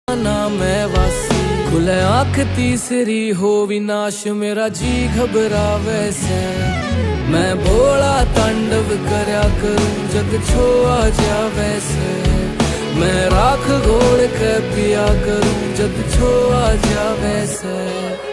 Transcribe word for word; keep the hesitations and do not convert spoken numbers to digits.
ना मैं वासी, खुले आंख तीसरी हो विनाश, मेरा जी घबरावे से। मैं भोला तांडव करया करूं जग छोआ जावे से, मैं राख घोड़ के पिया करूं जग छोआ जावे से।